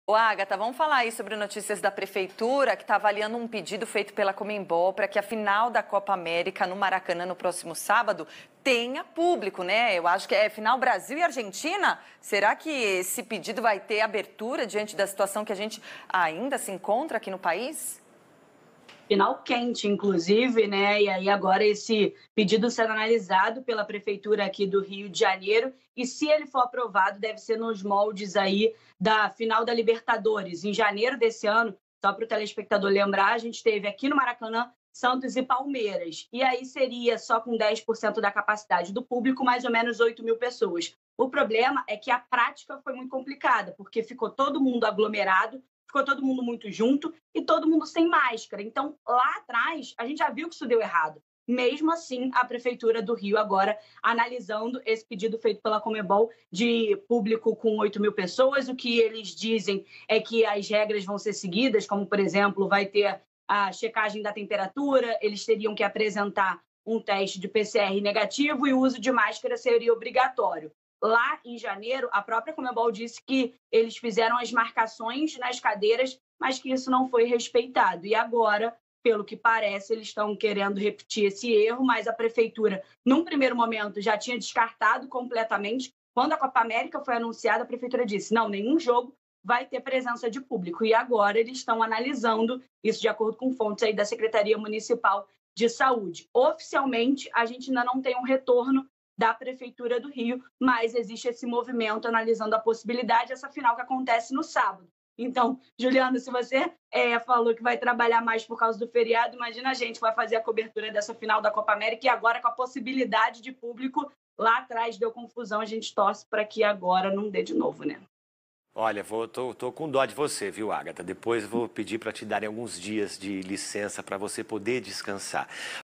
Ô, Agatha, vamos falar aí sobre notícias da Prefeitura, que está avaliando um pedido feito pela Conmebol para que a final da Copa América no Maracanã no próximo sábado tenha público, né? Eu acho que é final Brasil e Argentina. Será que esse pedido vai ter abertura diante da situação que a gente ainda se encontra aqui no país? Final quente, inclusive, né? E aí agora esse pedido será analisado pela Prefeitura aqui do Rio de Janeiro e se ele for aprovado, deve ser nos moldes aí da final da Libertadores. Em janeiro desse ano, só para o telespectador lembrar, a gente teve aqui no Maracanã Santos e Palmeiras. E aí seria só com 10% da capacidade do público, mais ou menos 8.000 pessoas. O problema é que a prática foi muito complicada, porque ficou todo mundo aglomerado, ficou todo mundo muito junto e todo mundo sem máscara. Então, lá atrás, a gente já viu que isso deu errado. Mesmo assim, a Prefeitura do Rio agora analisando esse pedido feito pela Conmebol de público com 8.000 pessoas. O que eles dizem é que as regras vão ser seguidas, como, por exemplo, vai ter a checagem da temperatura, eles teriam que apresentar um teste de PCR negativo e o uso de máscara seria obrigatório. Lá em janeiro, a própria Conmebol disse que eles fizeram as marcações nas cadeiras, mas que isso não foi respeitado. E agora, pelo que parece, eles estão querendo repetir esse erro, mas a Prefeitura, num primeiro momento, já tinha descartado completamente. Quando a Copa América foi anunciada, a Prefeitura disse, não, nenhum jogo vai ter presença de público. E agora eles estão analisando isso de acordo com fontes aí da Secretaria Municipal de Saúde. Oficialmente, a gente ainda não tem um retorno da Prefeitura do Rio, mas existe esse movimento analisando a possibilidade, essa final que acontece no sábado. Então, Juliana, se você falou que vai trabalhar mais por causa do feriado, imagina a gente que vai fazer a cobertura dessa final da Copa América e agora com a possibilidade de público, lá atrás deu confusão, a gente torce para que agora não dê de novo, né? Olha, tô com dó de você, viu, Agatha? Depois vou pedir para te darem alguns dias de licença para você poder descansar.